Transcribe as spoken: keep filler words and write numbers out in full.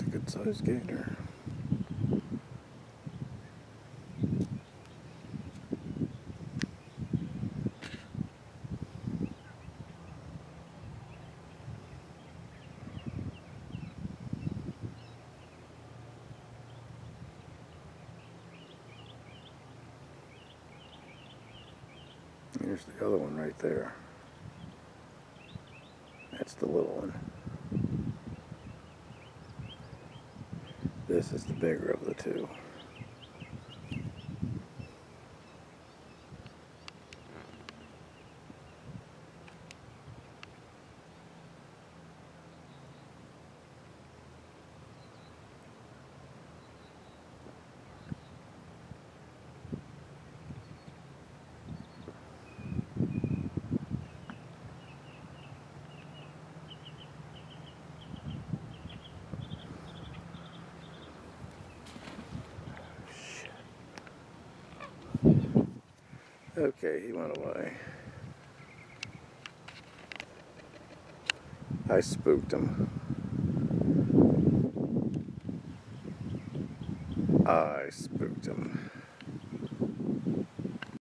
good sized gator. Here's the other one right there. That's the little one. This is the bigger of the two. Okay, he went away. I spooked him. I spooked him.